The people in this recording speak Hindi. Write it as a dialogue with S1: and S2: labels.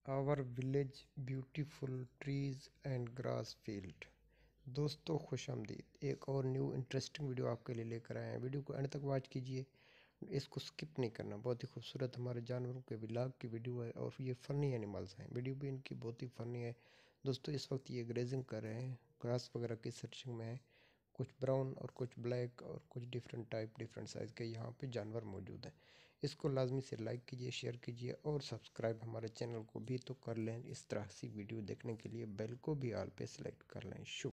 S1: Our village beautiful trees and grass field. दोस्तों खुश आमदीद, एक और न्यू इंटरेस्टिंग वीडियो आपके लिए लेकर आए हैं। वीडियो को अंत तक वॉच कीजिए, इसको स्किप नहीं करना। बहुत ही खूबसूरत हमारे जानवरों के विलाग की वीडियो है और ये फ़नी एनिमल्स हैं। वीडियो भी इनकी बहुत ही फ़नी है। दोस्तों इस वक्त ये ग्रेजिंग कर रहे हैं, घास वगैरह की सर्चिंग में है। कुछ ब्राउन और कुछ ब्लैक और कुछ डिफरेंट टाइप डिफरेंट साइज़ के यहाँ पे जानवर मौजूद हैं। इसको लाजमी से लाइक कीजिए, शेयर कीजिए और सब्सक्राइब हमारे चैनल को भी तो कर लें। इस तरह की वीडियो देखने के लिए बेल को भी ऑल पे सेलेक्ट कर लें। शुक्रिया।